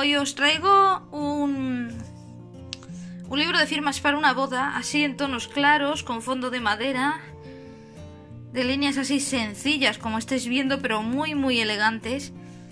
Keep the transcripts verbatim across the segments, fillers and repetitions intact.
hoy os traigo un, un libro de firmas para una boda, así en tonos claros, con fondo de madera, de líneas así sencillas como estáis viendo, pero muy muy elegantes.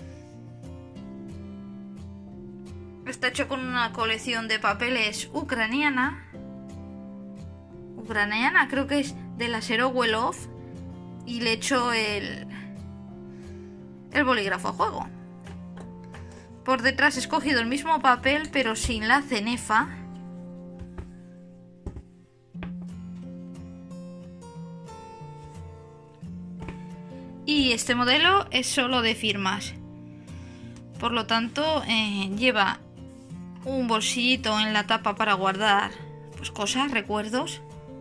Está hecho con una colección de papeles ucraniana. Ucraniana, creo que es de la Serowelov. Y le echo el, el bolígrafo a juego. Por detrás he escogido el mismo papel, pero sin la cenefa. Y este modelo es solo de firmas. Por lo tanto, eh, lleva un bolsillito en la tapa para guardar pues, cosas, recuerdos.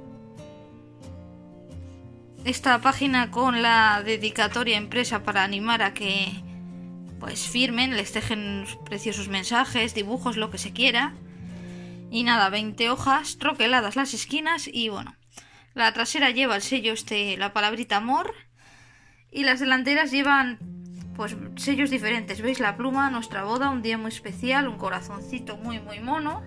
Esta página con la dedicatoria impresa para animar a que pues firmen, les dejen preciosos mensajes, dibujos, lo que se quiera. Y nada, veinte hojas troqueladas las esquinas y bueno, la trasera lleva el sello este, la palabrita amor, y las delanteras llevan pues sellos diferentes. ¿Veis la pluma? Nuestra boda, un día muy especial, un corazoncito muy muy mono.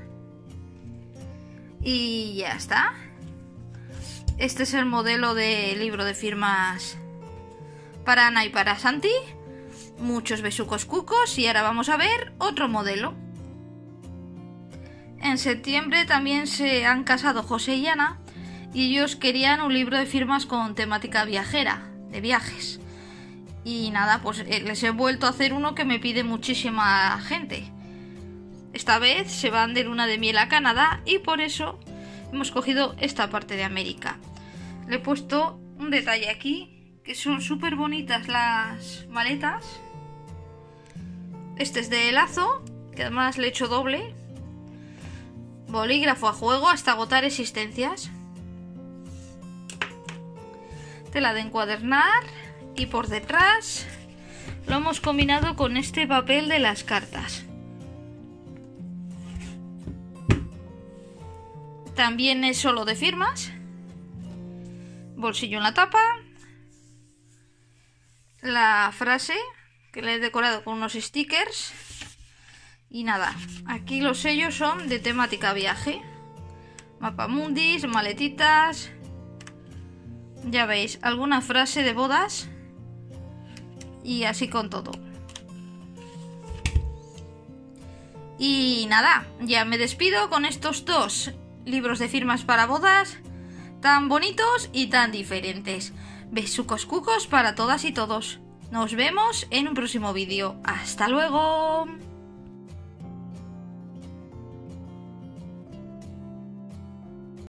Y ya está. Este es el modelo de libro de firmas para Ana y para Santi. Muchos besucos cucos y ahora vamos a ver otro modelo. En septiembre también se han casado José y Ana y ellos querían un libro de firmas con temática viajera, de viajes. Y nada, pues les he vuelto a hacer uno que me pide muchísima gente. Esta vez se van de luna de miel a Canadá y por eso hemos cogido esta parte de América. Le he puesto un detalle aquí, que son súper bonitas las maletas. Este es de lazo, que además le he hecho doble. Bolígrafo a juego hasta agotar existencias. Tela de encuadernar. Y por detrás lo hemos combinado con este papel de las cartas. También es solo de firmas. Bolsillo en la tapa. La frase que le he decorado con unos stickers. Y nada, aquí los sellos son de temática viaje. Mapamundis, maletitas. Ya veis, alguna frase de bodas. Y así con todo. Y nada, ya me despido con estos dos libros de firmas para bodas tan bonitos y tan diferentes. Besucos cucos para todas y todos. Nos vemos en un próximo vídeo. ¡Hasta luego!